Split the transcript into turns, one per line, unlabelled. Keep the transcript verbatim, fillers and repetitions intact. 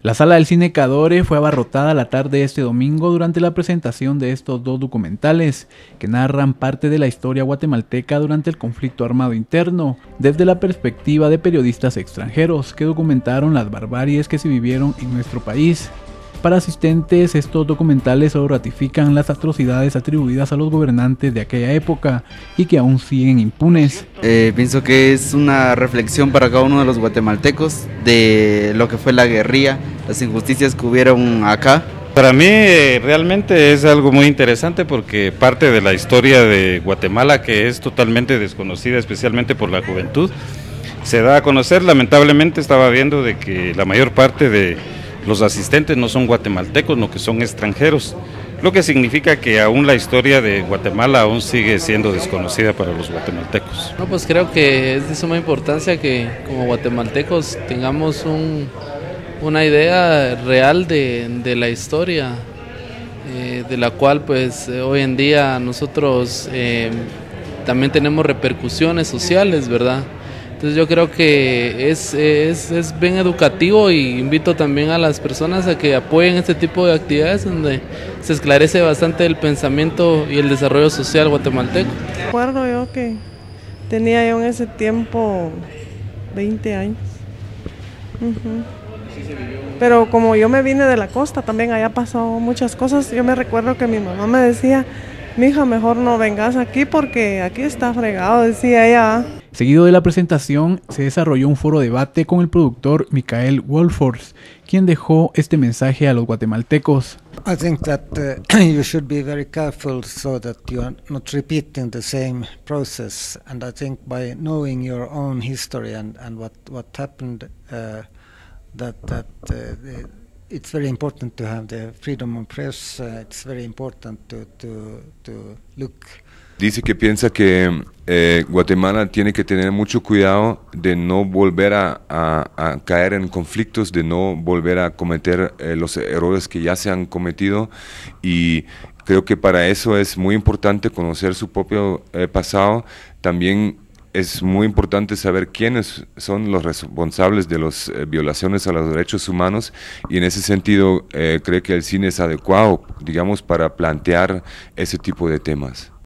La sala del cine Cadore fue abarrotada la tarde de este domingo durante la presentación de estos dos documentales que narran parte de la historia guatemalteca durante el conflicto armado interno, desde la perspectiva de periodistas extranjeros que documentaron las barbaries que se vivieron en nuestro país. Para asistentes, estos documentales solo ratifican las atrocidades atribuidas a los gobernantes de aquella época y que aún siguen impunes.
Eh, pienso que es una reflexión para cada uno de los guatemaltecos de lo que fue la guerrilla, las injusticias que hubieron acá.
Para mí eh, realmente es algo muy interesante porque parte de la historia de Guatemala, que es totalmente desconocida, especialmente por la juventud, se da a conocer. Lamentablemente estaba viendo de que la mayor parte de los asistentes no son guatemaltecos, no que son extranjeros, lo que significa que aún la historia de Guatemala aún sigue siendo desconocida para los guatemaltecos.
No, pues creo que es de suma importancia que como guatemaltecos tengamos un, una idea real de, de la historia, eh, de la cual pues hoy en día nosotros eh, también tenemos repercusiones sociales, ¿verdad? Entonces yo creo que es, es, es bien educativo y invito también a las personas a que apoyen este tipo de actividades donde se esclarece bastante el pensamiento y el desarrollo social guatemalteco.
Recuerdo yo que tenía yo en ese tiempo veinte años. Uh-huh. Pero como yo me vine de la costa, también allá pasó muchas cosas. Yo me recuerdo que mi mamá me decía: mija, mejor no vengas aquí porque aquí está fregado, decía ella.
Seguido de la presentación, se desarrolló un foro debate con el productor Michael Wolfors, quien dejó este mensaje a los guatemaltecos.
I think that uh, you should be very careful so that you are not repeating the same process, and I think by knowing your own history and, and what, what happened, uh, that, that uh, it's very important to have the freedom of press, uh, it's very important to, to, to look.
Dice que piensa que eh, Guatemala tiene que tener mucho cuidado de no volver a, a, a caer en conflictos, de no volver a cometer eh, los errores que ya se han cometido, y creo que para eso es muy importante conocer su propio eh, pasado. También es muy importante saber quiénes son los responsables de las eh, violaciones a los derechos humanos, y en ese sentido eh, creo que el cine es adecuado, digamos, para plantear ese tipo de temas.